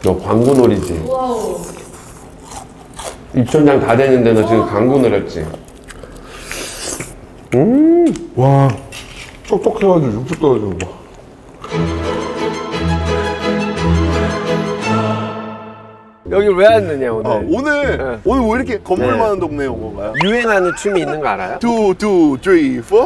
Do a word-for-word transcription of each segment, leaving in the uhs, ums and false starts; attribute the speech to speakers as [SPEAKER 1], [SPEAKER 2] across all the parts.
[SPEAKER 1] 너 광고 노리지?
[SPEAKER 2] 와우.
[SPEAKER 1] 입천장 다 되는데 너 지금 광고 노렸지?
[SPEAKER 3] 음, 와, 촉촉해가지고 육즙 떨어지는 거.
[SPEAKER 1] 여기 왜 왔느냐 오늘?
[SPEAKER 3] 아, 오늘
[SPEAKER 1] 네.
[SPEAKER 3] 오늘 왜 이렇게 건물
[SPEAKER 1] 네.
[SPEAKER 3] 많은 동네에 온 건가요?
[SPEAKER 1] 유행하는 춤이 있는 거 알아요?
[SPEAKER 3] 투, 투, 쓰리, 포.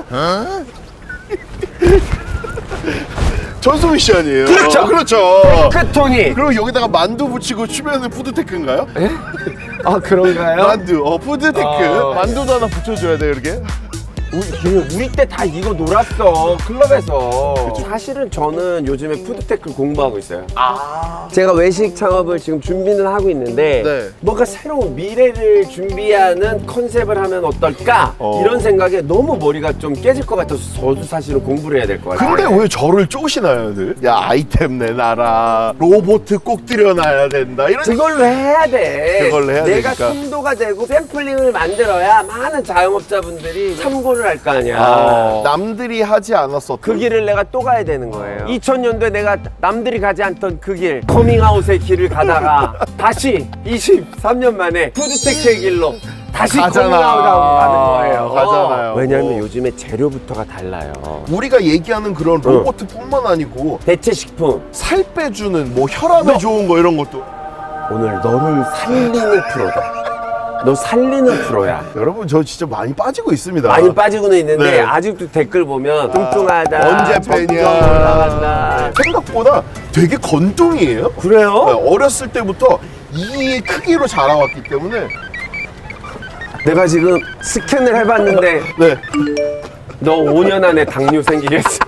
[SPEAKER 3] 전소미 씨 아니에요?
[SPEAKER 1] 그렇죠.
[SPEAKER 3] 그렇죠.
[SPEAKER 1] 테크토니.
[SPEAKER 3] 그리고 여기다가 만두 붙이고 추면은 푸드테크인가요?
[SPEAKER 1] 예? 아 그런가요?
[SPEAKER 3] 만두, 어 푸드테크.
[SPEAKER 1] 어.
[SPEAKER 3] 만두도 하나 붙여줘야 돼 이렇게.
[SPEAKER 1] 우리, 우리 때 다 이거 놀았어 클럽에서. 사실은 저는 요즘에 푸드테크를 공부하고 있어요.
[SPEAKER 3] 아.
[SPEAKER 1] 제가 외식 창업을 지금 준비는 하고 있는데
[SPEAKER 3] 네.
[SPEAKER 1] 뭔가 새로운 미래를 준비하는 컨셉을 하면 어떨까
[SPEAKER 3] 어.
[SPEAKER 1] 이런 생각에 너무 머리가 좀 깨질 것 같아서 저도 사실은 공부를 해야 될 것 같아요.
[SPEAKER 3] 근데 왜 저를 쪼시나요, 늘? 야, 아이템 내놔라. 로봇 꼭 들여놔야 된다. 이런.
[SPEAKER 1] 그걸로 해야 돼.
[SPEAKER 3] 그걸로 해야
[SPEAKER 1] 내가
[SPEAKER 3] 되니까.
[SPEAKER 1] 선도가 되고 샘플링을 만들어야 많은 자영업자분들이 참고를 할 거 아니야.
[SPEAKER 3] 아, 남들이 하지 않았었던
[SPEAKER 1] 그 길을 내가 또 가야 되는 거예요. 이천 년도에 내가 남들이 가지 않던 그 길, 커밍아웃의 길을 가다가 다시 이십삼 년 만에 푸드테크의 길로 다시
[SPEAKER 3] 가잖아.
[SPEAKER 1] 커밍아웃하고 가는 거예요.
[SPEAKER 3] 가잖아요.
[SPEAKER 1] 왜냐하면
[SPEAKER 3] 어.
[SPEAKER 1] 요즘에 재료부터가 달라요.
[SPEAKER 3] 우리가 얘기하는 그런 로봇뿐만 아니고
[SPEAKER 1] 대체식품.
[SPEAKER 3] 살 빼주는 뭐 혈압에
[SPEAKER 1] 너-
[SPEAKER 3] 좋은 거 이런 것도.
[SPEAKER 1] 오늘 너를 살리는 프로다. 너 살리는 프로야.
[SPEAKER 3] 여러분 저 진짜 많이 빠지고 있습니다.
[SPEAKER 1] 많이 빠지고는 있는데
[SPEAKER 3] 네.
[SPEAKER 1] 아직도 댓글 보면 뚱뚱하다.
[SPEAKER 3] 언제
[SPEAKER 1] 점점
[SPEAKER 3] 빼냐.
[SPEAKER 1] 올라간다.
[SPEAKER 3] 생각보다 되게 건동이에요.
[SPEAKER 1] 그래요?
[SPEAKER 3] 네, 어렸을 때부터 이 크기로 자라왔기 때문에.
[SPEAKER 1] 내가 지금 스캔을 해봤는데
[SPEAKER 3] 네.
[SPEAKER 1] 너 오 년 안에 당뇨 생기겠어.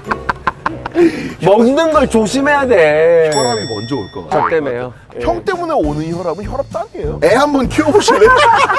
[SPEAKER 1] 먹는 걸 조심해야 돼.
[SPEAKER 3] 혈압이 먼저 올 것 같아요.
[SPEAKER 1] 저 때문에요.
[SPEAKER 3] 형 때문에 오는 혈압은 혈압단이에요. 애 한번 키워보실래요?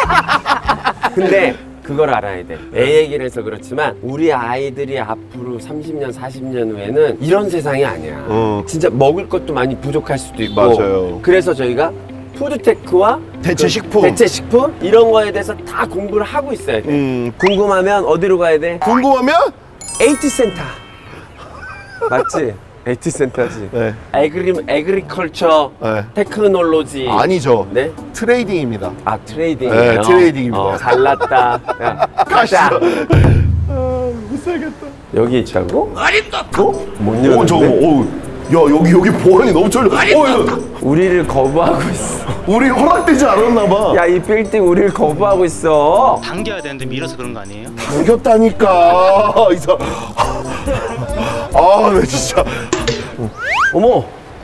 [SPEAKER 1] 근데 그걸 알아야 돼. 애 얘기를 해서 그렇지만 우리 아이들이 앞으로 삼십 년, 사십 년 후에는 이런 세상이 아니야.
[SPEAKER 3] 어.
[SPEAKER 1] 진짜 먹을 것도 많이 부족할 수도 있고.
[SPEAKER 3] 맞아요.
[SPEAKER 1] 그래서 저희가 푸드테크와
[SPEAKER 3] 대체식품.
[SPEAKER 1] 그 대체식품 이런 거에 대해서 다 공부를 하고 있어야 돼.
[SPEAKER 3] 음,
[SPEAKER 1] 궁금하면 어디로 가야 돼?
[SPEAKER 3] 궁금하면?
[SPEAKER 1] 에이티 센터. 맞지? 에이티 센터지.
[SPEAKER 3] 네.
[SPEAKER 1] 에그리 에그리컬처
[SPEAKER 3] 네.
[SPEAKER 1] 테크놀로지.
[SPEAKER 3] 아니죠.
[SPEAKER 1] 네?
[SPEAKER 3] 트레이딩입니다.
[SPEAKER 1] 아 트레이딩이에요.
[SPEAKER 3] 네, 트레이딩입니다.
[SPEAKER 1] 어, 잘났다. 야, 가자.
[SPEAKER 3] 아, 못 살겠다.
[SPEAKER 1] 여기 있다고?
[SPEAKER 3] 어?
[SPEAKER 1] 못
[SPEAKER 3] 오,
[SPEAKER 1] 여는데?
[SPEAKER 3] 저거, 오, 야, 여기, 여기 보안이 너무 쩔려. 어, 야,
[SPEAKER 1] 우리를 거부하고 있어.
[SPEAKER 3] 우리 허락되지 않았나봐.
[SPEAKER 1] 야, 이 빌딩 우리를 거부하고 있어.
[SPEAKER 4] 당겨야 되는데 밀어서 그런 거 아니에요?
[SPEAKER 3] 당겼다니까. 이 사람. 아, 나 진짜.
[SPEAKER 1] 어머.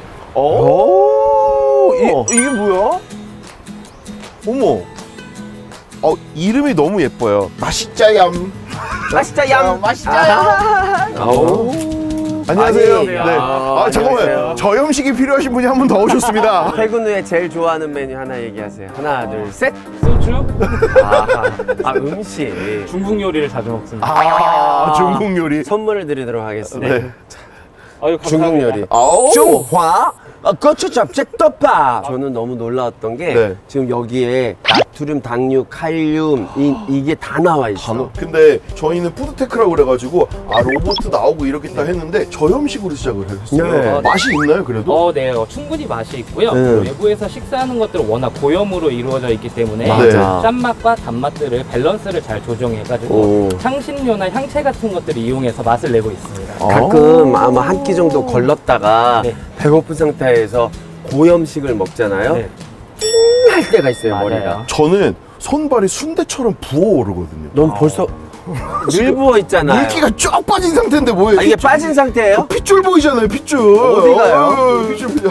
[SPEAKER 1] 오, 이, 이게 뭐야?
[SPEAKER 3] 어머. 어, 이름이 너무 예뻐요. 맛있자얌.
[SPEAKER 1] 맛있다, 얌.
[SPEAKER 3] 맛있자얌.
[SPEAKER 1] 아우.
[SPEAKER 3] 안녕하세요.
[SPEAKER 1] 아니,
[SPEAKER 3] 네.
[SPEAKER 1] 야,
[SPEAKER 3] 아, 잠깐만요.
[SPEAKER 1] 안녕하세요.
[SPEAKER 3] 저염식이 필요하신 분이 한 분 더 오셨습니다.
[SPEAKER 1] 퇴근 후에 제일 좋아하는 메뉴 하나 얘기하세요. 하나, 둘, 셋.
[SPEAKER 2] 소주?
[SPEAKER 1] 아, 아 음식.
[SPEAKER 2] 중국 요리를 자주 먹습니다.
[SPEAKER 3] 아, 중국 요리.
[SPEAKER 1] 선물을 드리도록 하겠습니다.
[SPEAKER 3] 네.
[SPEAKER 2] 아유,
[SPEAKER 1] 중국
[SPEAKER 2] 감사합니다.
[SPEAKER 1] 요리.
[SPEAKER 3] 아우.
[SPEAKER 1] 중화 어, 고추 잡채덮밥. 저는 너무 놀라웠던 게
[SPEAKER 3] 네.
[SPEAKER 1] 지금 여기에 나트륨, 당류, 칼륨 이, 이게 다 나와 있어.
[SPEAKER 3] 근데 저희는 푸드테크라고 그래가지고 아 로봇 나오고 이렇겠다 했는데 저염식으로 시작을 했어요.
[SPEAKER 1] 네.
[SPEAKER 3] 맛이 있나요 그래도?
[SPEAKER 2] 어, 네. 어, 충분히 맛이 있고요.
[SPEAKER 1] 네.
[SPEAKER 2] 외부에서 식사하는 것들은 워낙 고염으로 이루어져 있기 때문에
[SPEAKER 1] 맞아.
[SPEAKER 2] 짠맛과 단맛들을 밸런스를 잘 조정해가지고
[SPEAKER 1] 오.
[SPEAKER 2] 향신료나 향채 같은 것들을 이용해서 맛을 내고 있습니다.
[SPEAKER 1] 가끔 아마 한 끼 정도 걸렀다가
[SPEAKER 2] 네.
[SPEAKER 1] 배고픈 상태에서 고염식을 먹잖아요.
[SPEAKER 2] 네.
[SPEAKER 1] 할 때가 있어요.
[SPEAKER 2] 맞아요.
[SPEAKER 1] 머리가.
[SPEAKER 3] 저는 손발이 순대처럼 부어오르거든요.
[SPEAKER 1] 넌 벌써 늘 부어 있잖아요.
[SPEAKER 3] 물기가 쫙 빠진 상태인데 뭐예요?
[SPEAKER 1] 아, 이게 빠진 상태예요?
[SPEAKER 3] 핏줄 보이잖아요, 핏줄.
[SPEAKER 1] 어디가요?
[SPEAKER 3] 어, 핏줄 보이잖아요.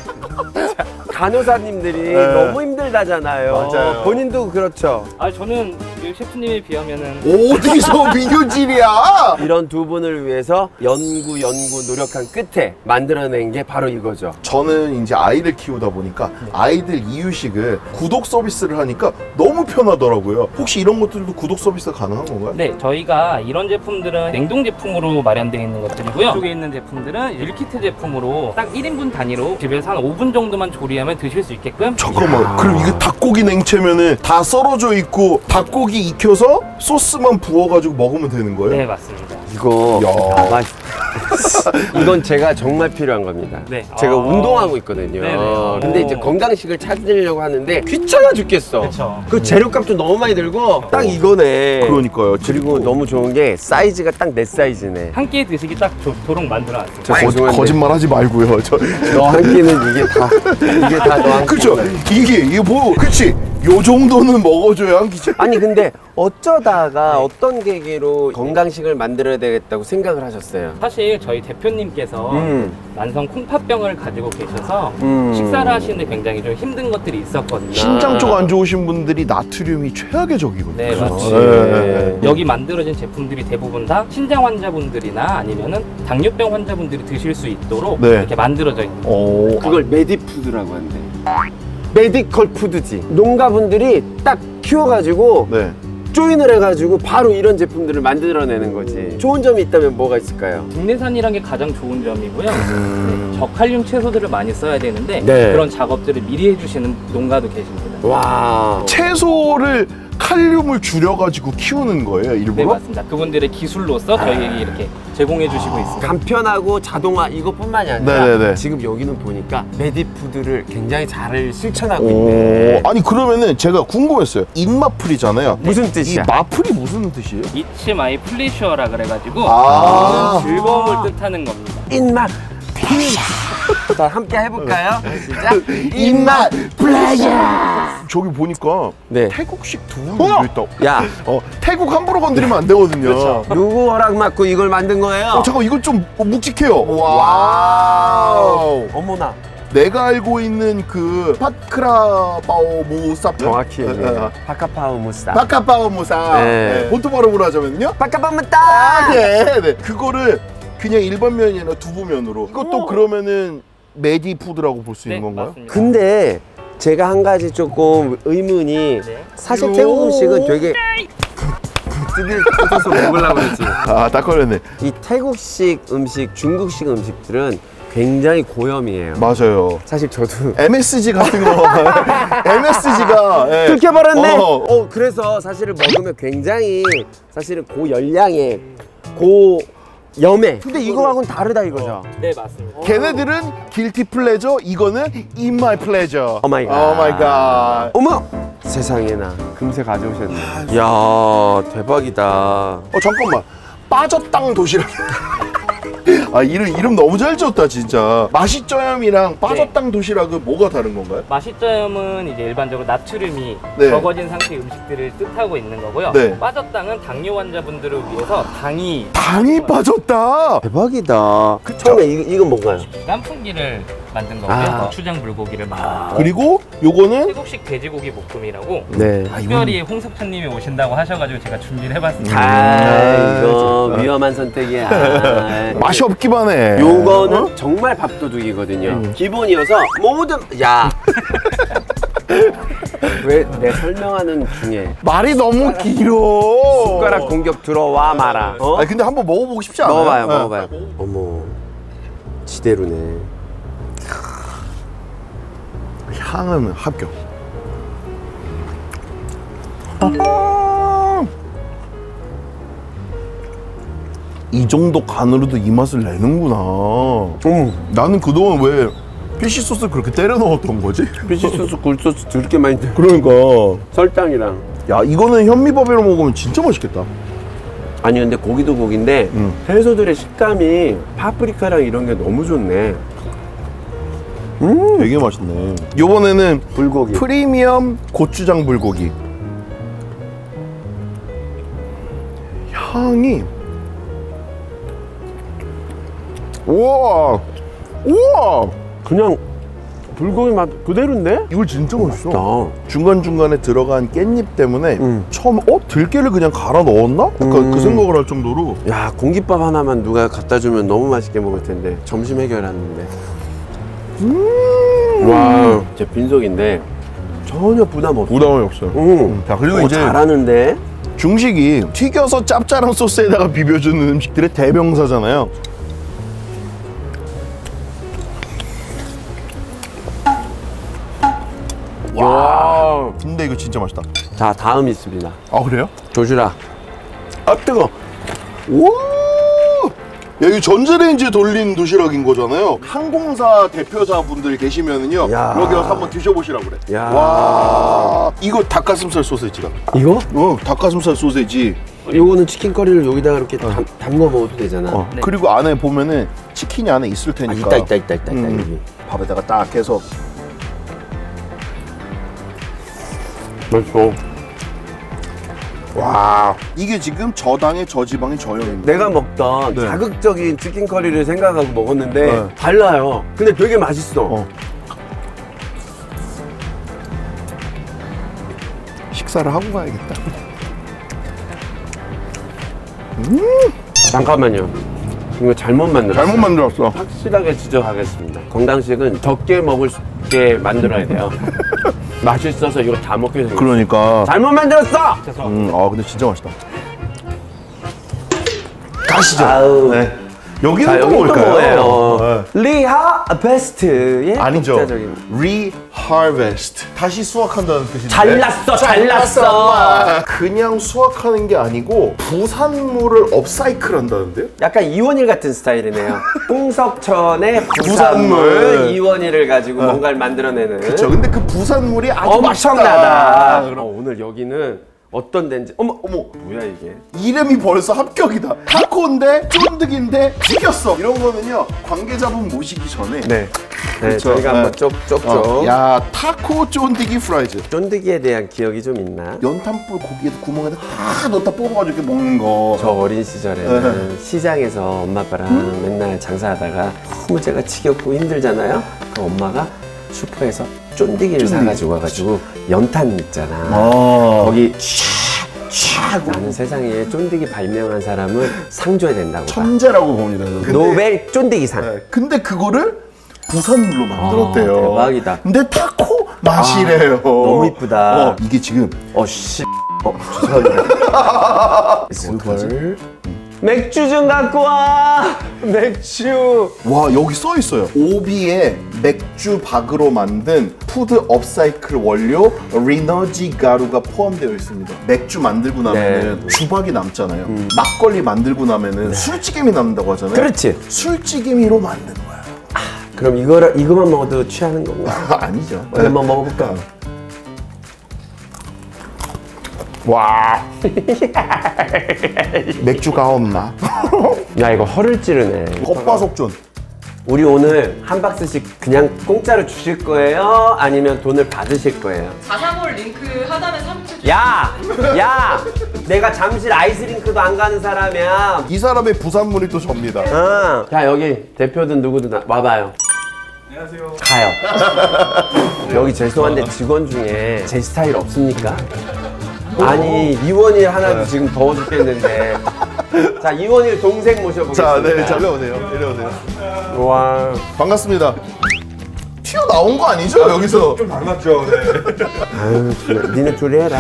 [SPEAKER 1] 간호사님들이
[SPEAKER 3] 네.
[SPEAKER 1] 너무 힘들다잖아요.
[SPEAKER 3] 맞아요.
[SPEAKER 1] 본인도 그렇죠.
[SPEAKER 2] 아, 저는 이 셰프님에 비하면은
[SPEAKER 3] 어디서 비교질이야?
[SPEAKER 1] 이런 두 분을 위해서 연구 연구 노력한 끝에 만들어낸 게 바로 이거죠.
[SPEAKER 3] 저는 이제 아이를 키우다 보니까 아이들 이유식을 구독 서비스를 하니까 너무 편하더라고요. 혹시 이런 것들도 구독 서비스가 가능한 건가요?
[SPEAKER 2] 네, 저희가 이런 제품들은 냉동 제품으로 마련되어 있는 것들이고요. 이쪽에 있는 제품들은 밀키트 제품으로 딱 일 인분 단위로 집에서 한 오 분 정도만 조리하면 드실 수 있게끔.
[SPEAKER 3] 잠깐만, 그럼 이게 닭고기 냉채면은 다 썰어져 있고 닭고기 익혀서 소스만 부어가지고 먹으면 되는 거예요?
[SPEAKER 2] 네, 맞습니다.
[SPEAKER 1] 이거
[SPEAKER 3] 야.
[SPEAKER 1] 맛있. 이건 제가 정말 필요한 겁니다.
[SPEAKER 2] 네.
[SPEAKER 1] 제가
[SPEAKER 2] 아.
[SPEAKER 1] 운동하고 있거든요.
[SPEAKER 2] 네네.
[SPEAKER 1] 근데
[SPEAKER 2] 오.
[SPEAKER 1] 이제 건강식을 찾으려고 하는데 귀찮아 죽겠어.
[SPEAKER 2] 그쵸.
[SPEAKER 1] 그 재료값도 너무 많이 들고 딱 이거네.
[SPEAKER 3] 그러니까요.
[SPEAKER 1] 그리고 너무 좋은 게 사이즈가 딱 내 사이즈네.
[SPEAKER 2] 한 끼 드시기 딱 좋도록 만들어놨습니다.
[SPEAKER 1] 저
[SPEAKER 3] 거,
[SPEAKER 1] 죄송한데
[SPEAKER 3] 거짓말 하지 말고요. 저
[SPEAKER 1] 너 한 끼는 이게 다 이게 다 너 한 끼.
[SPEAKER 3] 그쵸? 이게 이게 뭐 그치? 요 정도는 먹어줘야 한 끼지.
[SPEAKER 1] 아니 근데 어쩌다가 어떤 계기로 건강식을 만들어야 되겠다고 생각을 하셨어요?
[SPEAKER 2] 사실 저희 대표님께서
[SPEAKER 1] 음.
[SPEAKER 2] 만성 콩팥병을 가지고 계셔서
[SPEAKER 1] 음.
[SPEAKER 2] 식사를 하시는데 굉장히 좀 힘든 것들이 있었거든요.
[SPEAKER 3] 신장 쪽 안 좋으신 분들이 나트륨이 최악의 적이거든요.
[SPEAKER 2] 네,
[SPEAKER 1] 그렇지.
[SPEAKER 3] 네.
[SPEAKER 2] 여기 만들어진 제품들이 대부분 다 신장 환자분들이나 아니면은 당뇨병 환자분들이 드실 수 있도록
[SPEAKER 3] 네.
[SPEAKER 2] 이렇게 만들어져 있는 거예요.
[SPEAKER 3] 오,
[SPEAKER 1] 그걸 메디푸드라고 한대. 메디컬 푸드지. 농가분들이 딱 키워가지고
[SPEAKER 3] 네.
[SPEAKER 1] 조인을 해가지고 바로 이런 제품들을 만들어내는 거지. 좋은 점이 있다면 뭐가 있을까요?
[SPEAKER 2] 국내산이란 게 가장 좋은 점이고요. 네, 저칼륨 채소들을 많이 써야 되는데
[SPEAKER 1] 네.
[SPEAKER 2] 그런 작업들을 미리 해주시는 농가도 계십니다.
[SPEAKER 1] 와.
[SPEAKER 3] 채소를 칼륨을 줄여가지고 키우는 거예요,
[SPEAKER 2] 네,
[SPEAKER 3] 일부러?
[SPEAKER 2] 맞습니다. 그분들의 기술로서 저희에게 이렇게 제공해 주시고 있습니다.
[SPEAKER 1] 간편하고 자동화 이것뿐만이 아니라
[SPEAKER 3] 네네네.
[SPEAKER 1] 지금 여기는 보니까 메디푸드를 굉장히 잘 실천하고
[SPEAKER 3] 오,
[SPEAKER 1] 있네.
[SPEAKER 3] 아니 그러면은 제가 궁금했어요. 입마플이잖아요.
[SPEAKER 1] 무슨
[SPEAKER 3] 이
[SPEAKER 1] 뜻이야?
[SPEAKER 3] 마플이 무슨 뜻이에요?
[SPEAKER 2] It's my pleasure라 그래가지고
[SPEAKER 3] 아.
[SPEAKER 2] 즐거움을 뜻하는 겁니다.
[SPEAKER 1] 입맛 플레이어. 자 함께 해볼까요? 시작. 입맛 플레이어.
[SPEAKER 3] 저기 보니까
[SPEAKER 1] 네.
[SPEAKER 3] 태국식 두부
[SPEAKER 1] 어?
[SPEAKER 3] 있다.
[SPEAKER 1] 야,
[SPEAKER 3] 어, 태국 함부로 건드리면 안 되거든요.
[SPEAKER 1] 누구 허락 받고 이걸 만든 거예요?
[SPEAKER 3] 어, 잠깐 이거 좀 묵직해요. 와우.
[SPEAKER 1] 어머나.
[SPEAKER 3] 내가 알고 있는 그 파크라바오 무사
[SPEAKER 1] 정확히
[SPEAKER 3] 네,
[SPEAKER 1] 얘기해.
[SPEAKER 3] 네.
[SPEAKER 1] 파카파우 무사.
[SPEAKER 3] 파카바오 무사.
[SPEAKER 1] 네.
[SPEAKER 3] 네. 본토 발음으로 하자면요.
[SPEAKER 1] 파카파우 무사.
[SPEAKER 3] 아, 네, 네. 그거를 그냥 일반 면이 아니라 두부면으로. 이것도 그러면은 메디 푸드라고 볼 수
[SPEAKER 2] 네,
[SPEAKER 3] 있는 건가요?
[SPEAKER 2] 맞습니다.
[SPEAKER 1] 근데 제가 한 가지 조금 의문이
[SPEAKER 2] 네.
[SPEAKER 1] 사실 태국 음식은 되게 뜯을 뜯어서 먹으려고 그랬지.
[SPEAKER 3] 아, 딱 걸렸네.
[SPEAKER 1] 이 태국식 음식, 중국식 음식들은 굉장히 고염이에요.
[SPEAKER 3] 맞아요.
[SPEAKER 1] 사실 저도
[SPEAKER 3] 엠에스지 같은 거 엠에스지가 예.
[SPEAKER 1] 들켜버렸네.
[SPEAKER 3] 어.
[SPEAKER 1] 어. 그래서 사실은 먹으면 굉장히 사실은 고열량의 고 염해. 근데 이거하고는 다르다 이거죠.
[SPEAKER 2] 네, 맞습니다.
[SPEAKER 3] 걔네들은 guilty pleasure, 이거는 in my pleasure.
[SPEAKER 1] 오 마이 갓.
[SPEAKER 3] 오 마이 갓.
[SPEAKER 1] 어머! 세상에나 금세 가져오셨네. 이야 대박이다.
[SPEAKER 3] 어 잠깐만. 빠졌당 도시락. 아 이름 이름 너무 잘 지었다 진짜. 맛있저염이랑 빠졌당 도시락은 뭐가 다른 건가요?
[SPEAKER 2] 맛있저염은 이제 일반적으로 나트륨이
[SPEAKER 3] 네.
[SPEAKER 2] 적어진 상태의 음식들을 뜻하고 있는 거고요.
[SPEAKER 3] 네.
[SPEAKER 2] 빠졌당은 당뇨 환자분들을 위해서 당이
[SPEAKER 3] 당이 빠졌다.
[SPEAKER 1] 대박이다. 그 처음에 이, 이건 뭔가요?
[SPEAKER 2] 깐풍기를 만든 거고요.
[SPEAKER 1] 아.
[SPEAKER 2] 고추장 불고기를 만든 거고요.
[SPEAKER 3] 그리고 요거는
[SPEAKER 2] 태국식 돼지고기 볶음이라고
[SPEAKER 1] 네.
[SPEAKER 2] 특별히 홍석천님이 오신다고 하셔가지고 제가 준비를 해봤습니다.
[SPEAKER 1] 아 이거 위험한 선택이야. 아,
[SPEAKER 3] 맛이 없기만 해.
[SPEAKER 1] 요거는
[SPEAKER 3] 어?
[SPEAKER 1] 정말 밥도둑이거든요. 기본이어서 모든 야. 왜 내 설명하는 중에
[SPEAKER 3] 말이 너무 길어.
[SPEAKER 1] 숟가락 공격 들어와 마라. 어?
[SPEAKER 3] 아니 근데 한번 먹어보고 싶지 않아요?
[SPEAKER 1] 먹어봐요,
[SPEAKER 3] 네.
[SPEAKER 1] 먹어봐요. 어머, 지대로네.
[SPEAKER 3] 향은 합격. 이 정도 간으로도 이 맛을 내는구나.
[SPEAKER 1] 음,
[SPEAKER 3] 나는 그동안 왜 피쉬 소스 그렇게 때려 넣었던 거지?
[SPEAKER 1] 피쉬 소스, 굴소스 그렇게 많이 들.
[SPEAKER 3] 그러니까.
[SPEAKER 1] 설탕이랑.
[SPEAKER 3] 야 이거는 현미밥이랑 먹으면 진짜 맛있겠다.
[SPEAKER 1] 아니 근데 고기도 고기인데
[SPEAKER 3] 음.
[SPEAKER 1] 해소들의 식감이 파프리카랑 이런 게 너무 좋네.
[SPEAKER 3] 되게 맛있네. 요번에는
[SPEAKER 1] 불고기.
[SPEAKER 3] 프리미엄 고추장 불고기. 향이 우와 우와
[SPEAKER 1] 그냥 불고기 맛 그대로인데?
[SPEAKER 3] 이거 진짜 맛있어.
[SPEAKER 1] 맛있다.
[SPEAKER 3] 중간중간에 들어간 깻잎 때문에
[SPEAKER 1] 음.
[SPEAKER 3] 처음 어? 들깨를 그냥 갈아 넣었나? 약간
[SPEAKER 1] 음.
[SPEAKER 3] 그 생각을 할 정도로.
[SPEAKER 1] 야 공깃밥 하나만 누가 갖다 주면 너무 맛있게 먹을 텐데 점심 해결하는데.
[SPEAKER 3] 음.
[SPEAKER 1] 와, 제 빈속인데 전혀 부담 없어.
[SPEAKER 3] 부담이 없어요.
[SPEAKER 1] 음.
[SPEAKER 3] 자 그리고
[SPEAKER 1] 어,
[SPEAKER 3] 이제
[SPEAKER 1] 잘하는데.
[SPEAKER 3] 중식이 튀겨서 짭짤한 소스에다가 비벼주는 음식들의 대명사잖아요.
[SPEAKER 1] 와.
[SPEAKER 3] 근데 이거 진짜 맛있다.
[SPEAKER 1] 자 다음 있습니다.
[SPEAKER 3] 아 그래요?
[SPEAKER 1] 조슈라. 아 뜨거.
[SPEAKER 3] 오! 야, 이거 전자레인지에 돌린 도시락인 거잖아요. 항공사 대표자분들 계시면은요,
[SPEAKER 1] 야.
[SPEAKER 3] 여기 와서 한번 드셔보시라고 그래.
[SPEAKER 1] 야.
[SPEAKER 3] 와, 이거 닭가슴살 소세지다.
[SPEAKER 1] 이거?
[SPEAKER 3] 어, 닭가슴살 소세지.
[SPEAKER 1] 요거는 치킨 커리를 여기다가 이렇게 담, 담궈 먹어도 되잖아.
[SPEAKER 3] 어, 그리고 안에 보면은 치킨이 안에 있을
[SPEAKER 1] 아,
[SPEAKER 3] 테니까.
[SPEAKER 1] 있다 있다 있다 있다 있다
[SPEAKER 3] 음.
[SPEAKER 1] 여기.
[SPEAKER 3] 밥에다가 딱 해서.
[SPEAKER 1] 맛있어.
[SPEAKER 3] 와, 이게 지금 저당의 저지방의 저염입니다.
[SPEAKER 1] 내가 먹던
[SPEAKER 3] 네.
[SPEAKER 1] 자극적인 치킨 커리를 생각하고 먹었는데
[SPEAKER 3] 네.
[SPEAKER 1] 달라요. 근데 되게 맛있어.
[SPEAKER 3] 어. 식사를 하고 가야겠다.
[SPEAKER 1] 잠깐만요. 이거 잘못 만들었어.
[SPEAKER 3] 잘못 만들었어.
[SPEAKER 1] 확실하게 지적하겠습니다. 건강식은 적게 먹을 수 있게 만들어야 돼요. 맛있어서 이거 다 먹게 생겼어.
[SPEAKER 3] 그러니까.
[SPEAKER 1] 잘못 만들었어!
[SPEAKER 3] 음, 아 근데 진짜 맛있다. 가시죠.
[SPEAKER 1] 아우.
[SPEAKER 3] 네. 여기는
[SPEAKER 1] 자,
[SPEAKER 3] 또
[SPEAKER 1] 여기 또
[SPEAKER 3] 뭘까요?
[SPEAKER 1] 뭐예요? 리하 베스트의
[SPEAKER 3] 아니죠.
[SPEAKER 1] 독자적인.
[SPEAKER 3] Re-harvest. 다시 수확한다는 뜻인데.
[SPEAKER 1] 잘났어, 잘났어.
[SPEAKER 3] 그냥 수확하는 게 아니고 부산물을 업사이클 한다는데요?
[SPEAKER 1] 약간 이원일 같은 스타일이네요. 홍석천의 부산물
[SPEAKER 3] 부산물.
[SPEAKER 1] 이원일을 가지고 뭔가를 만들어내는.
[SPEAKER 3] 그렇죠. 근데 그 부산물이 아주
[SPEAKER 1] 엄청나다.
[SPEAKER 3] 맛있다.
[SPEAKER 1] 어, 오늘 여기는 어떤 데인지. 어머,
[SPEAKER 3] 어머,
[SPEAKER 1] 뭐야 이게?
[SPEAKER 3] 이름이 벌써 합격이다. 타코인데 쫀득인데 튀겼어. 이런 거는요, 관계자분 모시기 전에.
[SPEAKER 1] 네. 네,
[SPEAKER 3] 그쵸.
[SPEAKER 1] 저희가
[SPEAKER 3] 네.
[SPEAKER 1] 한번 쪽쪽쪽.
[SPEAKER 3] 어, 야, 타코 쫀득이 프라이즈.
[SPEAKER 1] 쫀득이에 대한 기억이 좀 있나?
[SPEAKER 3] 연탄불 고기에다 구멍에다 다 넣다 뽑아가지고 이렇게 먹는 거.
[SPEAKER 1] 저 어린 시절에는 시장에서 엄마 아빠랑 맨날 장사하다가 너무 제가 지겹고 힘들잖아요. 그 엄마가 슈퍼에서 쫀득이를
[SPEAKER 3] 쫀득이.
[SPEAKER 1] 사가지고 와가지고 연탄 있잖아.
[SPEAKER 3] 아.
[SPEAKER 1] 거기 촥 나는 세상에 쫀득이 발명한 사람을 상 줘야 된다고 봐.
[SPEAKER 3] 천재라고 봅니다. 근데,
[SPEAKER 1] 노벨 쫀득이상.
[SPEAKER 3] 네, 근데 그거를 부산물로 만들었대요.
[SPEAKER 1] 아, 대박이다.
[SPEAKER 3] 근데 타코 맛이래요.
[SPEAKER 1] 너무 이쁘다.
[SPEAKER 3] 어, 이게 지금
[SPEAKER 1] 어씨. 어, 죄송합니다. 스벌. 맥주 좀 갖고 와. 맥주.
[SPEAKER 3] 와, 여기 써 있어요. 오비에 맥주 박으로 만든 푸드 업사이클 원료 리너지 가루가 포함되어 있습니다. 맥주 만들고 나면은
[SPEAKER 1] 네.
[SPEAKER 3] 주박이 남잖아요. 막걸리 만들고 나면은 술찌개미 남는다고 하잖아요.
[SPEAKER 1] 그렇지.
[SPEAKER 3] 술찌개미로 만든 거야.
[SPEAKER 1] 그럼 이거를 이거만 먹어도 취하는 건가?
[SPEAKER 3] 아니죠.
[SPEAKER 1] 어디 한번 먹어볼까?
[SPEAKER 3] 와. 맥주가 없나?
[SPEAKER 1] 야 이거 허를 찌르네.
[SPEAKER 3] 겉바속전.
[SPEAKER 1] 우리 오늘 한 박스씩 그냥 공짜로 주실 거예요? 아니면 돈을 받으실 거예요?
[SPEAKER 5] 자사몰 링크 하단에 삼 주
[SPEAKER 1] 야! 야! 내가 잠실 아이스링크도 안 가는 사람이야.
[SPEAKER 3] 이 사람의 부산물이 또 접니다.
[SPEAKER 1] 어. 자 여기 대표든 누구든 나- 와봐요. 안녕하세요. 가요. 여기 죄송한데 직원 중에 제 스타일 없습니까? 아니 이원일 하나도 지금 더워 죽겠는데. 자 이원일 동생 모셔보겠습니다.
[SPEAKER 3] 자, 네, 잘 내려오세요. 내려오세요.
[SPEAKER 1] 와.
[SPEAKER 3] 반갑습니다. 튀어나온 거 아니죠, 여기서?
[SPEAKER 6] 좀 닮았죠. 네.
[SPEAKER 1] 아유 둘- 니네 둘이 해라.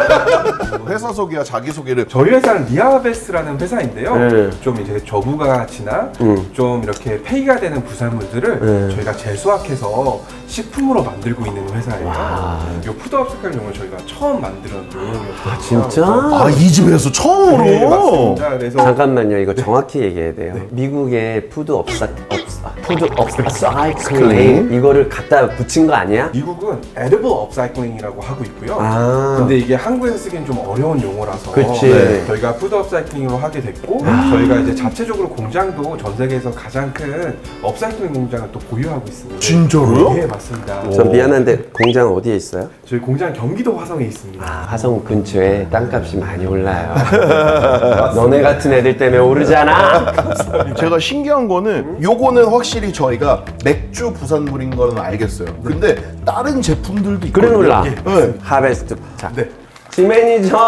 [SPEAKER 3] 회사 소개와 자기 소개를.
[SPEAKER 6] 저희 회사는 리아베스라는 회사인데요.
[SPEAKER 1] 네.
[SPEAKER 6] 좀 이제 저부가치나
[SPEAKER 1] 음.
[SPEAKER 6] 좀 이렇게 폐기가 되는 부산물들을
[SPEAKER 1] 네.
[SPEAKER 6] 저희가 재수확해서 식품으로 만들고 있는 회사예요. 이 푸드 업사이클용을 저희가 처음 만드는 용이었거든요.
[SPEAKER 1] 아, 진짜?
[SPEAKER 3] 아, 이 집에서 처음으로?
[SPEAKER 6] 네, 맞습니다. 그래서
[SPEAKER 1] 잠깐만요. 이거 정확히 얘기해야 돼요. 미국의 푸드 업사 업사 푸드 업사이클링 이거를 갖다 붙인 거 아니야?
[SPEAKER 6] 미국은 에드블 업사이클링이라고 하고 있고요.
[SPEAKER 1] 아.
[SPEAKER 6] 근데 이게 한국에서 쓰기엔 좀 어려운 용어라서
[SPEAKER 1] 그치.
[SPEAKER 6] 네, 저희가 푸드 업사이클링으로 하게 됐고 저희가 이제 자체적으로 공장도 전 세계에서 가장 큰 업사이클링 공장을 또 보유하고 있습니다.
[SPEAKER 3] 진짜로요?
[SPEAKER 6] 네, 맞습니다.
[SPEAKER 1] 전 미안한데 공장 어디에 있어요?
[SPEAKER 6] 저희 공장 경기도 화성에 있습니다.
[SPEAKER 1] 아, 화성 근처에 땅값이 많이 올라요. 너네 같은 애들 때문에 오르잖아.
[SPEAKER 3] 제가 신기한 거는 요거는 확실히 저희가 맥주 부산물인 거는 알겠어요. 근데 다른 제품들도 있거든요.
[SPEAKER 1] 그래놀라,
[SPEAKER 3] 네.
[SPEAKER 1] 하베스트. 자,
[SPEAKER 6] 네.
[SPEAKER 1] 지매니저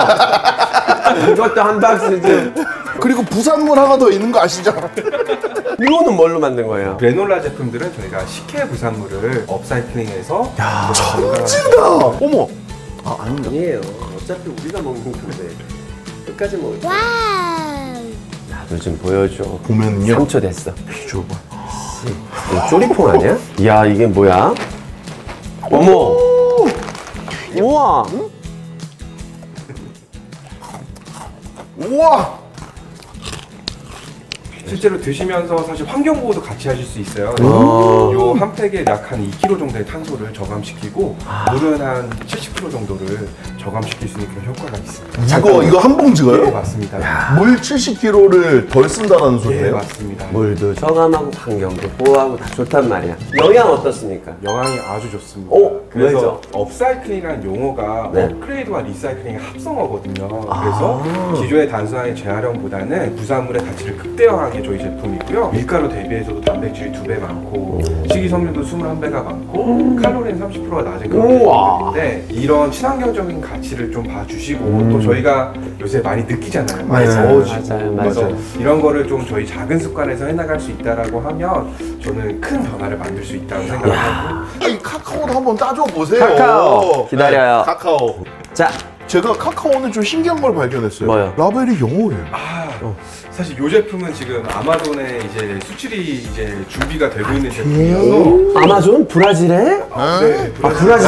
[SPEAKER 1] 이것도 한 박스 좀.
[SPEAKER 3] 그리고 부산물 하나 더 있는 거 아시죠?
[SPEAKER 1] 이거는 뭘로 만든 거예요?
[SPEAKER 6] 그래놀라 제품들은 저희가 식혜 부산물을 업사이클링해서
[SPEAKER 3] 찐다! 어머! 아, 아닌가?
[SPEAKER 1] 아니에요. 어차피 우리가 먹는 건데 끝까지 먹을 거야. 나도 좀 보여줘.
[SPEAKER 3] 보면요.
[SPEAKER 1] 삼 초 됐어.
[SPEAKER 3] 줘봐.
[SPEAKER 1] 이거 쪼리퐁 아니야? 이야 이게 뭐야? 어머! 우와!
[SPEAKER 3] 우와!
[SPEAKER 6] 실제로 드시면서 사실 환경 보호도 같이 하실 수 있어요.
[SPEAKER 1] 어.
[SPEAKER 6] 요 한 팩에 약 한 이 킬로그램 정도의 탄소를 저감시키고 물은 한 칠십 킬로그램 정도를 저감시킬 수 있는 그런 효과가 있습니다.
[SPEAKER 3] 이거 이거 한 봉지가요?
[SPEAKER 6] 네, 맞습니다.
[SPEAKER 3] 물 칠십 킬로그램을 덜 쓴다는
[SPEAKER 6] 네,
[SPEAKER 3] 소리예요?
[SPEAKER 6] 맞습니다.
[SPEAKER 1] 물도 저감하고 환경도 보호하고 다 좋단 말이야. 영양 어떻습니까?
[SPEAKER 6] 영향이 아주 좋습니다.
[SPEAKER 1] 오,
[SPEAKER 6] 그래서
[SPEAKER 1] 왜죠?
[SPEAKER 6] 업사이클링이라는 용어가
[SPEAKER 1] 네.
[SPEAKER 6] 업그레이드와 리사이클링의 합성어거든요. 그래서 기존의 단순하게 재활용보다는 부산물의 가치를 극대화한 게 저희 제품이고요. 밀가루 대비해서도 단백질이 두 배 많고 식이섬유도 이십일 배가 많고 칼로리는 삼십 퍼센트가 낮은 그런
[SPEAKER 1] 우와.
[SPEAKER 6] 제품인데 이런 친환경적인 가치를 좀 봐주시고 또 저희가 요새 많이 느끼잖아요. 많이
[SPEAKER 1] 맞아요.
[SPEAKER 6] 더워지고
[SPEAKER 1] 맞아요.
[SPEAKER 6] 그래서
[SPEAKER 1] 맞아요.
[SPEAKER 6] 이런 거를 좀 저희 작은 습관에서 해나갈 수 있다라고 하면 저는 큰 변화를 만들 수 있다고 생각하고
[SPEAKER 3] 아니 카카오도 한번 따줘 보세요.
[SPEAKER 1] 카카오. 기다려요.
[SPEAKER 3] 네, 카카오.
[SPEAKER 1] 자,
[SPEAKER 3] 제가 카카오는 좀 신기한 걸 발견했어요.
[SPEAKER 1] 뭐요?
[SPEAKER 3] 라벨이 영어예요.
[SPEAKER 6] 아, 사실 이 제품은 지금 아마존에 이제 수출이 이제 준비가 되고 있는 제품이어서
[SPEAKER 1] 아마존? 브라질에?
[SPEAKER 6] 네,
[SPEAKER 1] 아, 브라질.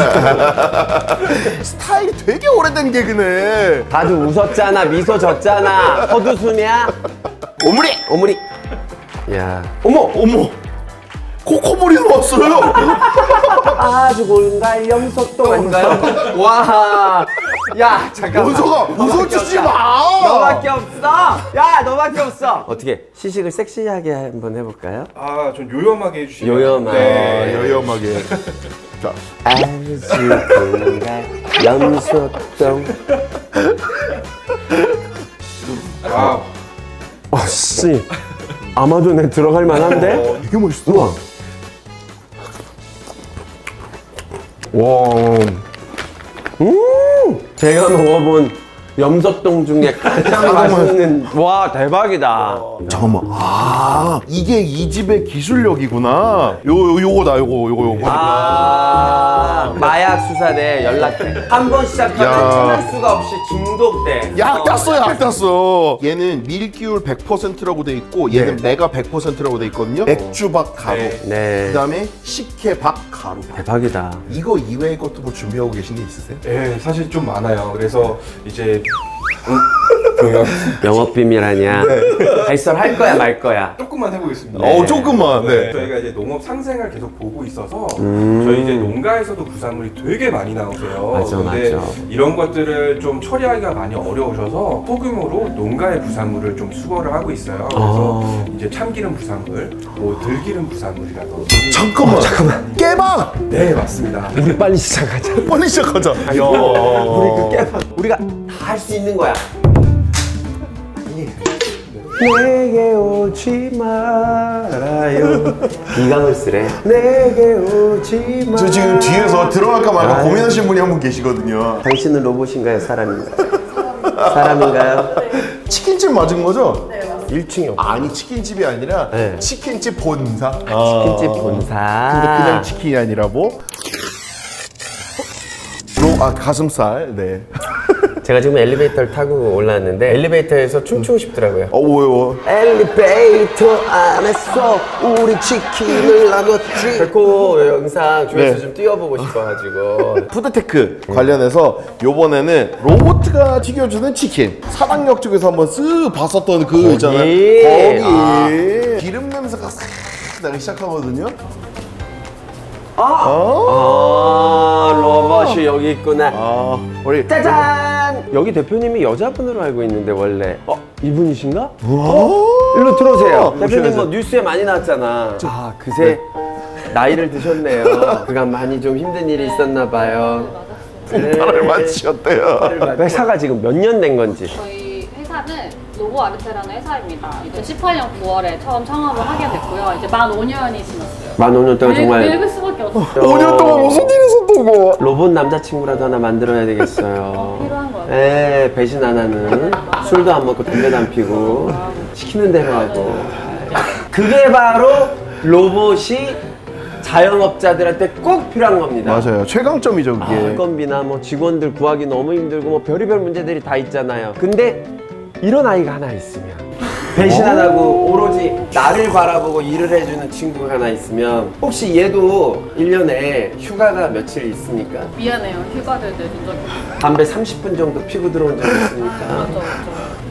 [SPEAKER 3] 스타일이 되게 오래된 개그네.
[SPEAKER 1] 다들 웃었잖아. 미소 졌잖아. 헛웃음이야?
[SPEAKER 3] 오므리!
[SPEAKER 1] 오므리. 야. 어머!
[SPEAKER 3] 어머! 코코볼이 나왔어요.
[SPEAKER 1] 아주 고운갈 염소똥 아닌가요? 와. 야, 잠깐만.
[SPEAKER 3] 원서가 웃어주지 마.
[SPEAKER 1] 너밖에 없어. 야, 너밖에 없어. 어떻게 시식을 섹시하게 한번 해볼까요?
[SPEAKER 6] 아, 전 요염하게 해주시면
[SPEAKER 1] 요염하게.
[SPEAKER 6] 네.
[SPEAKER 3] 아, 여염하게. 자,
[SPEAKER 1] 아주 고운갈 염소똥.
[SPEAKER 6] 아,
[SPEAKER 1] 아, 씨. 아마존에 들어갈 만한데?
[SPEAKER 3] 어, 되게 멋있어.
[SPEAKER 1] 우와. 와. 음! 제가 먹어본 염소똥 중에 가장 맛있는. 와, 대박이다.
[SPEAKER 3] 잠깐만. 아, 이게 이 집의 기술력이구나. 요, 요 요거다, 요거, 요거, 요거.
[SPEAKER 1] 아, 마약 수사대 연락해. 한 번 시작하면
[SPEAKER 3] 야.
[SPEAKER 1] 참을 수가 없이 중독돼.
[SPEAKER 3] 약 땄어, 약 땄어. 얘는 밀기율 백 퍼센트라고 돼 있고, 얘는 메가 백 퍼센트라고 돼 있거든요. 맥주박 가루.
[SPEAKER 1] 네.
[SPEAKER 3] 그다음에 식혜박 가루.
[SPEAKER 1] 대박이다.
[SPEAKER 3] 이거 이외의 것도 뭐 준비하고 계신 게 있으세요?
[SPEAKER 6] 네, 사실 좀 많아요. 그래서 이제
[SPEAKER 1] 영업 비밀 아니야. 발설할 거야 말 거야.
[SPEAKER 6] 조금만 해보겠습니다.
[SPEAKER 3] 어, 조금만. 네.
[SPEAKER 6] 저희가 이제 농업 상생을 계속 보고 있어서 저희 이제 농가에서도 부산물이 되게 많이 나오세요.
[SPEAKER 1] 맞아,
[SPEAKER 6] 근데
[SPEAKER 1] 맞아.
[SPEAKER 6] 이런 것들을 좀 처리하기가 많이 어려우셔서 소규모로 농가의 부산물을 좀 수거를 하고 있어요. 그래서
[SPEAKER 1] 아.
[SPEAKER 6] 이제 참기름 부산물, 뭐 들기름 부산물이라든지.
[SPEAKER 3] 잠깐만, 잠깐만. 깨박!
[SPEAKER 6] 네, 맞습니다.
[SPEAKER 1] 우리 빨리 시작하자.
[SPEAKER 3] 빨리 시작하자. 야.
[SPEAKER 1] 우리 그 깨봐. 우리가 다 할 수 있는 거야. 내게 오지 말아요. 이강을 쓰래. 내게 오지 마.
[SPEAKER 3] 저 지금 뒤에서 들어갈까 말까
[SPEAKER 1] 아유.
[SPEAKER 3] 고민하시는 분이 한 분 계시거든요.
[SPEAKER 1] 당신은 로봇인가요? 사람인가요? 사람인가요?
[SPEAKER 3] 치킨집 맞은 거죠?
[SPEAKER 5] 네, 맞습니다.
[SPEAKER 1] 일 층이 없.
[SPEAKER 3] 아니, 치킨집이 아니라
[SPEAKER 1] 네.
[SPEAKER 3] 치킨집 본사.
[SPEAKER 1] 치킨집
[SPEAKER 3] 근데
[SPEAKER 1] 본사.
[SPEAKER 3] 그냥 치킨이 아니라 뭐? 로, 아, 가슴살. 네.
[SPEAKER 1] 제가 지금 엘리베이터를 타고 올라왔는데 엘리베이터에서 춤추고 싶더라고요.
[SPEAKER 3] 어, 뭐요?
[SPEAKER 1] 엘리베이터 안에서 우리 치킨을 나눴지. 백호 영상 중에서
[SPEAKER 3] 네.
[SPEAKER 1] 좀 띄워보고 싶어가지고.
[SPEAKER 3] 푸드테크 관련해서 요번에는 로봇가 튀겨주는 치킨 사당역 쪽에서 한번 쓱 봤었던 그 있잖아요. 거기
[SPEAKER 1] 아.
[SPEAKER 3] 기름 냄새가 싹 나기 시작하거든요.
[SPEAKER 1] 아, 아 로봇이 여기 있구나.
[SPEAKER 3] 아, 우리
[SPEAKER 1] 짜잔! 여기 대표님이 여자분으로 알고 있는데 원래. 어? 이분이신가? 어? 일로 들어오세요. 대표님 뭐 뉴스에 많이 나왔잖아. 아, 그새 나이를 드셨네요. 그간 많이 좀 힘든 일이 있었나 봐요.
[SPEAKER 3] 팔을 맞추셨대요.
[SPEAKER 1] 회사가 지금 몇 년 된 건지.
[SPEAKER 7] 저희 회사는 로보 아르테라는 회사입니다. 이천십팔 년 구월에 처음 창업을 하게 됐고요. 이제 만 오 년이 지났어요.
[SPEAKER 1] 만 오 년 동안 정말
[SPEAKER 7] 늙을 수밖에 없어요.
[SPEAKER 3] 오 년 동안 무슨 일이 있었다고?
[SPEAKER 1] 로봇 남자친구라도 하나 만들어야 되겠어요.
[SPEAKER 7] 필요한 거예요.
[SPEAKER 1] 에 배신 안 하는, 술도 안 먹고 담배도 안 피고 시키는 대로 하고. 그게 바로 로봇이 자영업자들한테 꼭 필요한 겁니다.
[SPEAKER 3] 맞아요. 최강점이죠, 그게.
[SPEAKER 1] 인건비나 뭐 직원들 구하기 너무 힘들고 뭐 별의별 문제들이 다 있잖아요. 근데 이런 아이가 하나 있으면, 배신 안 하고 오로지 나를 바라보고 일을 해주는 친구가 하나 있으면, 혹시 얘도 일 년에 휴가가 며칠 있습니까?
[SPEAKER 7] 미안해요. 휴가를 내준 적이 없어요.
[SPEAKER 1] 담배 삼십 분 정도 피고 들어온 적 있습니까?
[SPEAKER 7] 그렇죠, 그렇죠.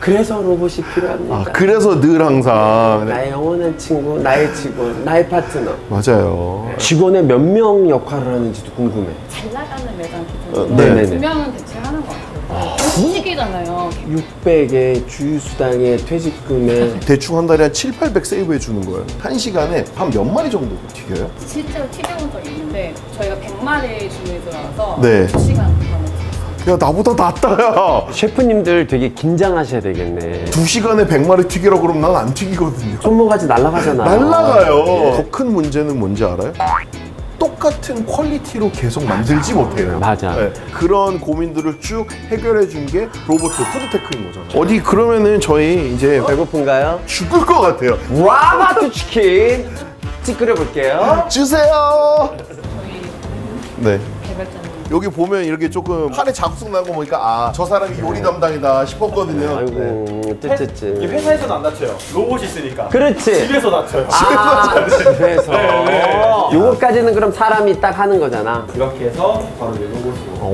[SPEAKER 1] 그래서 로봇이 필요합니다.
[SPEAKER 3] 아, 그래서 늘 항상.
[SPEAKER 1] 나의 영원한 친구, 나의 직원, 나의 파트너.
[SPEAKER 3] 맞아요.
[SPEAKER 1] 직원의 몇 명 역할을 하는지도 궁금해.
[SPEAKER 7] 잘 나가는 매장
[SPEAKER 1] 어,
[SPEAKER 7] 기준으로
[SPEAKER 1] 네네네.
[SPEAKER 7] 두 명은 대체하는 것 같아요. 시기잖아요.
[SPEAKER 1] 육백에 주휴수당에 퇴직금에
[SPEAKER 3] 대충 한 달에 한 칠, 팔백 세이브해 주는 거예요. 한 시간에 한 몇 마리 정도 튀겨요?
[SPEAKER 7] 실제로 튀겨본 적이 있는데 저희가 백 마리 주문해서
[SPEAKER 3] 네.
[SPEAKER 7] 두 시간 동안
[SPEAKER 3] 야, 나보다 낫다, 야.
[SPEAKER 1] 셰프님들 되게 긴장하셔야 되겠네.
[SPEAKER 3] 두 시간에 백 마리 튀기라고 그러면 난 안 튀기거든요.
[SPEAKER 1] 손모가지 날아가잖아.
[SPEAKER 3] 날라가요. 더 큰 문제는 뭔지 알아요? 똑같은 퀄리티로 계속 만들지 못해요.
[SPEAKER 1] 맞아.
[SPEAKER 3] 네, 그런 고민들을 쭉 해결해 준 게 로봇 푸드테크인 거잖아요. 어디 그러면은 저희 이제
[SPEAKER 1] 배고픈가요?
[SPEAKER 3] 죽을 것 같아요.
[SPEAKER 1] 라바트 치킨 찌 끓여볼게요.
[SPEAKER 3] 주세요.
[SPEAKER 7] 저희
[SPEAKER 3] 네.
[SPEAKER 7] 개발자님
[SPEAKER 3] 여기 보면 이렇게 조금 팔에 자국색 나고 보니까 아, 저 사람이 요리 담당이다 싶었거든요. 네.
[SPEAKER 1] 아이고 쯔쯔쯔.
[SPEAKER 8] 이게 회사에서는 안 다쳐요. 로봇이 있으니까.
[SPEAKER 1] 그렇지.
[SPEAKER 8] 집에서 다쳐요.
[SPEAKER 1] 아, 집에서.
[SPEAKER 8] 네.
[SPEAKER 1] 요거까지는 그럼 사람이 딱 하는 거잖아.
[SPEAKER 8] 이렇게 해서 바로 이제 로봇으로.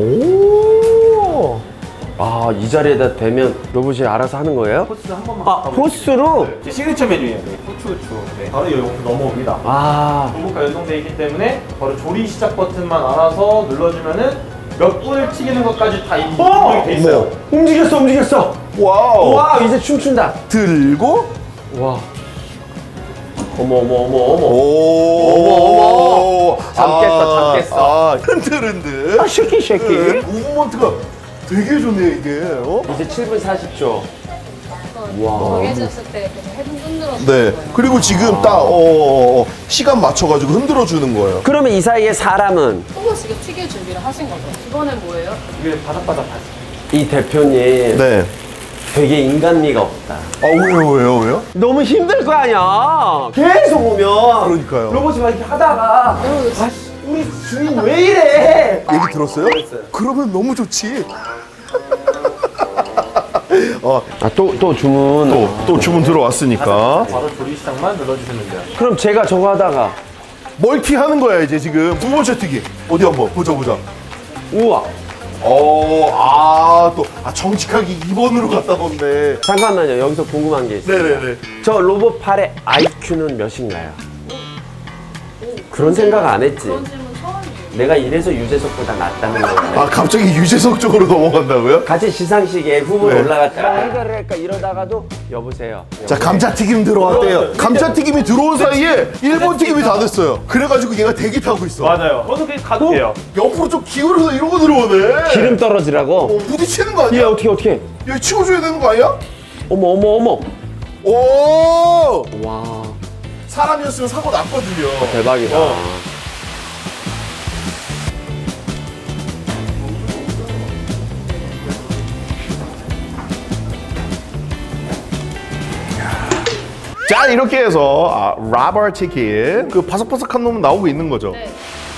[SPEAKER 1] 오. 아, 이 자리에다 대면 로봇이 알아서 하는 거예요?
[SPEAKER 8] 코스 한 번만.
[SPEAKER 1] 아, 호스로?
[SPEAKER 8] 이제 시그니처 메뉴예요. 네. 후추후추. 네. 바로 여기 넘어옵니다.
[SPEAKER 1] 아,
[SPEAKER 8] 로봇과 연동되어 있기 때문에 바로 조리 시작 버튼만 알아서 눌러주면은 몇 분을 튀기는 것까지 다 입력이 돼 있어요.
[SPEAKER 1] 움직였어, 움직였어.
[SPEAKER 3] 와우.
[SPEAKER 1] 와, 이제 춤춘다.
[SPEAKER 3] 들고
[SPEAKER 1] 와. 어머, 어머, 어머, 어머.
[SPEAKER 3] 오.
[SPEAKER 1] 어머, 어머. 잠깼어,
[SPEAKER 3] 아,
[SPEAKER 1] 잠깼어.
[SPEAKER 3] 아, 흔들흔들.
[SPEAKER 1] 아, 쉐키, 쉐키.
[SPEAKER 3] 네. 무브먼트가 되게 좋네요, 이게. 어?
[SPEAKER 1] 이제 칠 분 사십 초. 와.
[SPEAKER 7] 정해졌을 때 계속 헤드 흔들어서
[SPEAKER 3] 네. 그리고 지금 딱, 어, 어, 어, 시간 맞춰가지고 흔들어 주는 거예요.
[SPEAKER 1] 그러면 이 사이에 사람은
[SPEAKER 7] 로봇 지금 튀길 준비를 하신 거죠? 이번엔 뭐예요?
[SPEAKER 8] 이게 바삭바삭 하지.
[SPEAKER 1] 이 대표님
[SPEAKER 3] 네.
[SPEAKER 1] 되게 인간미가 없다.
[SPEAKER 3] 아, 왜요, 왜요, 왜요?
[SPEAKER 1] 너무 힘들 거 아니야. 계속 오면.
[SPEAKER 3] 그러니까요.
[SPEAKER 1] 로봇이 막 이렇게 하다가 아, 우리 주인 왜 이래?
[SPEAKER 3] 얘기 들었어요? 그러면 너무 좋지. 어,
[SPEAKER 1] 아, 또, 또 주문.
[SPEAKER 3] 또, 또 주문 들어왔으니까.
[SPEAKER 8] 바로 조리 시작만 눌러주시면 돼요.
[SPEAKER 1] 그럼 제가 저거 하다가
[SPEAKER 3] 멀티 하는 거야, 이제 지금. 두 번째 튀기. 어디 한번 보자, 보자.
[SPEAKER 1] 우와.
[SPEAKER 3] 어, 아, 또, 아, 정직하게 이 번으로 갔다 놓네.
[SPEAKER 1] 잠깐만요. 여기서 궁금한 게 있어요.
[SPEAKER 3] 네네네.
[SPEAKER 1] 저 로봇 팔의 아이큐는 몇인가요? 그런 생각 안 했지.
[SPEAKER 7] 그런 질문 처음이에요.
[SPEAKER 1] 내가 이래서 유재석보다 낫다는 거야.
[SPEAKER 3] 아, 갑자기 유재석 쪽으로 넘어간다고요?
[SPEAKER 1] 같이 시상식에 후보로
[SPEAKER 3] 네.
[SPEAKER 1] 올라갔다가 해결을 할까 이러다가도 여보세요.
[SPEAKER 3] 자, 감자튀김 들어왔대요. 감자튀김이 들어온 사이에 일본 튀김이 다 됐어요. 그래가지고 얘가 대기 타고 있어.
[SPEAKER 8] 맞아요. 저도 그냥 가도 돼요.
[SPEAKER 3] 옆으로 좀 기울여서 이러고 들어오네.
[SPEAKER 1] 기름 떨어지라고?
[SPEAKER 3] 어, 부딪히는 거
[SPEAKER 1] 얘
[SPEAKER 3] 아니야?
[SPEAKER 1] 어떻게 어떻게?
[SPEAKER 3] 얘 치워줘야 되는 거 아니야?
[SPEAKER 1] 어머 어머 어머.
[SPEAKER 3] 오!
[SPEAKER 1] 와
[SPEAKER 3] 사람이었으면 사고 났거든요.
[SPEAKER 1] 대박이다.
[SPEAKER 3] 어. 자, 이렇게 해서 아, 라버 치킨 그 바삭바삭한 놈은 나오고 있는 거죠.
[SPEAKER 7] 네.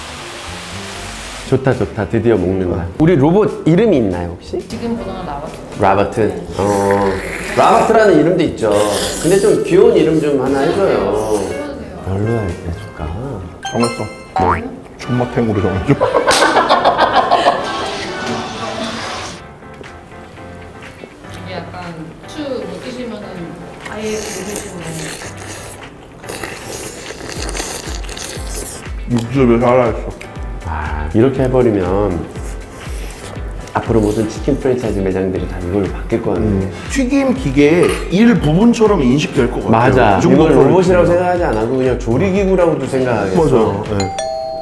[SPEAKER 1] 좋다 좋다 드디어 먹는다. 우리 로봇 이름이 있나요 혹시?
[SPEAKER 7] 지금 보는 나왔죠.
[SPEAKER 1] 라바트. 어 라바트라는 이름도 있죠. 근데 좀 귀여운 이름 좀 하나 해줘요. 뭘로 해줄까?
[SPEAKER 3] 정했어. 뭐? 존맛탱으로 정해줘.
[SPEAKER 7] 이게 약간 추 느끼시면은 아예 모르시는
[SPEAKER 3] 육즙이 살아있어.
[SPEAKER 1] 아 이렇게 해버리면 앞으로 모든 치킨 프랜차이즈 매장들이 다 이걸로 바뀔 거 같네.
[SPEAKER 3] 튀김 기계의 일부분처럼 인식될 것 같아요.
[SPEAKER 1] 맞아.
[SPEAKER 3] 이 정도
[SPEAKER 1] 이걸 로봇이라고
[SPEAKER 3] 퀄리티면.
[SPEAKER 1] 생각하지 않고 그냥 조리기구라고도 생각하겠어.
[SPEAKER 3] 맞아요. 네.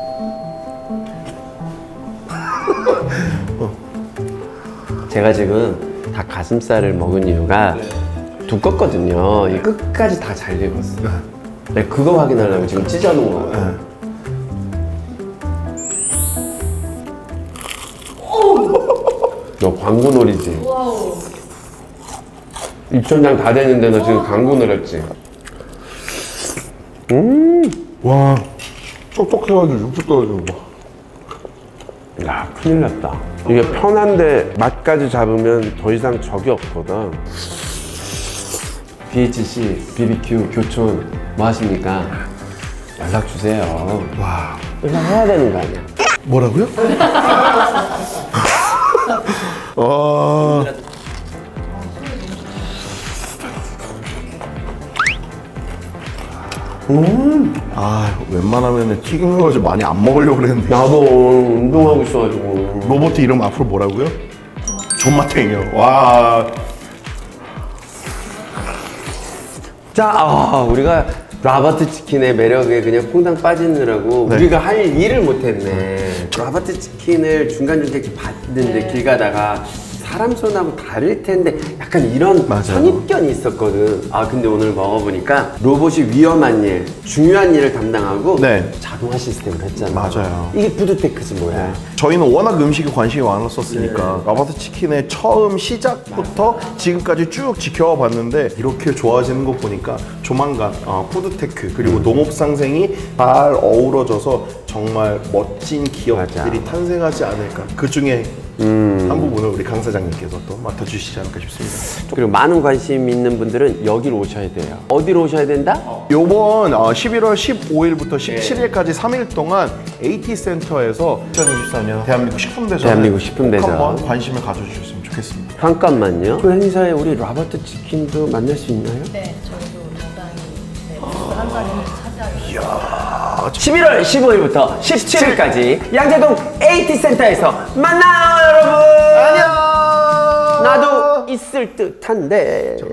[SPEAKER 1] 제가 지금 닭 가슴살을 먹은 이유가 두껍거든요. 이 끝까지 다 잘 익었어. 네, 그거 확인하려고 지금 찢어놓은 거예요. 너 광고 놀이지?
[SPEAKER 7] 와우.
[SPEAKER 1] 입천장 다 됐는데 너 지금 광고 놀였지?
[SPEAKER 3] 와, 촉촉해가지고 육즙 떨어지는 거.
[SPEAKER 1] 야, 큰일 났다. 이게 편한데 맛까지 잡으면 더 이상 적이 없거든. 비에이치씨, 비비큐, 교촌 뭐 하십니까? 연락 주세요.
[SPEAKER 3] 와,
[SPEAKER 1] 연락해야 되는 거 아니야?
[SPEAKER 3] 뭐라고요? 와,
[SPEAKER 1] 음.
[SPEAKER 3] 아, 웬만하면 튀긴 걸 좀 많이 안 먹으려고 그랬는데.
[SPEAKER 1] 나도 운동하고 있어가지고.
[SPEAKER 3] 로봇 이름 앞으로 뭐라고요? 존맛탱이요. 와.
[SPEAKER 1] 자, 아, 우리가 라바트 치킨의 매력에 그냥 퐁당 빠지느라고
[SPEAKER 3] 네.
[SPEAKER 1] 우리가 할 일을 못했네. 라바트 치킨을 중간중간 이렇게 봤는데 길 가다가 사람 손하고 다를 텐데 약간 이런
[SPEAKER 3] 맞아요.
[SPEAKER 1] 선입견이 있었거든. 아, 근데 오늘 먹어보니까 로봇이 위험한 일, 중요한 일을 담당하고
[SPEAKER 3] 네.
[SPEAKER 1] 자동화 시스템을 했잖아.
[SPEAKER 3] 맞아요.
[SPEAKER 1] 이게 푸드테크지 뭐야.
[SPEAKER 3] 저희는 워낙 음식에 관심이 많았었으니까 라바트 치킨의 처음 시작부터 지금까지 쭉 지켜와 봤는데 이렇게 좋아지는 거 보니까 조만간 어, 푸드테크 그리고 농업상생이 잘 어우러져서 정말 멋진 기업들이
[SPEAKER 1] 맞아.
[SPEAKER 3] 탄생하지 않을까. 그 중에
[SPEAKER 1] 음.
[SPEAKER 3] 한 부분을 우리 강 사장님께서 또 맡아주시지 않을까 싶습니다.
[SPEAKER 1] 그리고 많은 관심 있는 분들은 여기로 오셔야 돼요. 어디로 오셔야 된다?
[SPEAKER 3] 요번 어, 십일월 십오일부터 십칠일까지 삼 일 동안 에이티 센터에서 이천이십사 년 대한민국 식품대전
[SPEAKER 1] 대한민국 식품대전.
[SPEAKER 3] 한번 관심을 가져주셨으면 좋겠습니다.
[SPEAKER 1] 잠깐만요. 그 행사에 우리 라바트 치킨도 만날 수 있나요?
[SPEAKER 7] 네, 저희도 상당히 네, 한 자리 차지하게
[SPEAKER 1] 십일월 십오일부터 십칠일까지 양재동 에이티 센터에서 만나요, 여러분.
[SPEAKER 3] 안녕.
[SPEAKER 1] 나도 있을 듯한데.